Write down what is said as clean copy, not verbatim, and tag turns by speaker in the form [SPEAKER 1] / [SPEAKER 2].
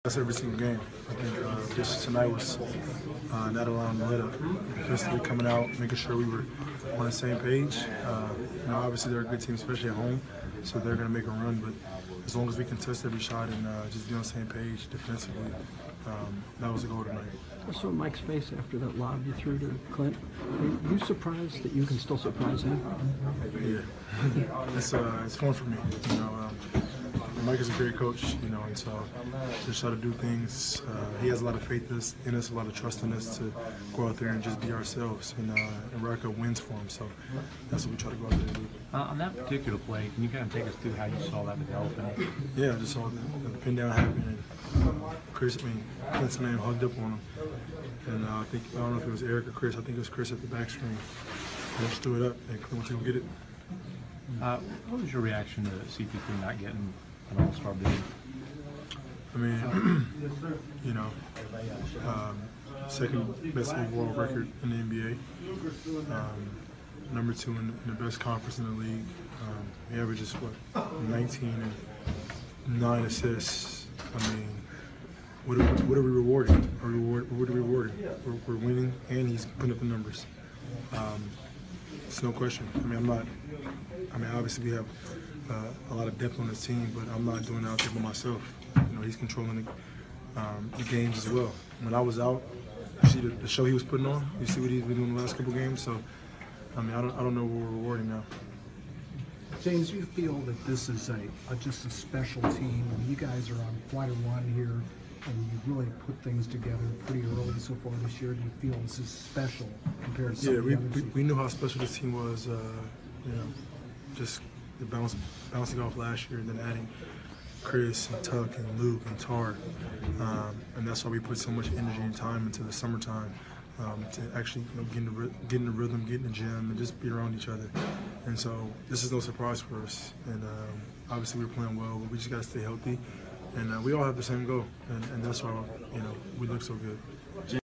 [SPEAKER 1] That's every single game. I think just tonight was not allowing the let up. Defensively coming out, making sure we were on the same page. Obviously they're a good team, especially at home, so they're going to make a run. But as long as we can test every shot and just be on the same page defensively, that was the goal tonight.
[SPEAKER 2] I saw Mike's face after that lob you threw to Clint. Are you surprised that you can still surprise him?
[SPEAKER 1] Yeah, it's fun for me. Mike is a great coach, and so just try to do things. He has a lot of faith in us, a lot of trust in us to go out there and just be ourselves and rack up wins for him. So that's what we try to go out there and do.
[SPEAKER 3] On that particular play, can you kind of take us through how you saw that developing?
[SPEAKER 1] Yeah, I just saw the pin down happen, and Clint's man hugged up on him, and I don't know if it was Eric or Chris. I think it was Chris at the back screen. He just threw it up, and Clint went to go get it.
[SPEAKER 3] What was your reaction to CP3 not getting an All-Star bid?
[SPEAKER 1] I mean, second best overall record in the NBA, number 2 in the best conference in the league. He averages 19 and 9 assists. I mean, what are we rewarding? What are we rewarding? We're winning, and he's putting up the numbers. It's no question. Obviously we have a lot of depth on this team, but I'm not doing it out there by myself. He's controlling the games as well. When I was out, you see the show he was putting on. You see what he's been doing the last couple games. So, I don't know what we're rewarding now.
[SPEAKER 4] James, you feel that this is just a special team, and you guys are on quite a run here, and you really put things together pretty early so far this year. Do you feel this is special compared to some of the other teams?
[SPEAKER 1] We knew how special this team was. Just the bouncing off last year, and then adding Chris and Tuck and Luke and Tar, and that's why we put so much energy and time into the summertime to actually get in the rhythm, get in the gym, and just be around each other. And so this is no surprise for us. And obviously we're playing well, but we just got to stay healthy. And we all have the same goal, and that's why we look so good.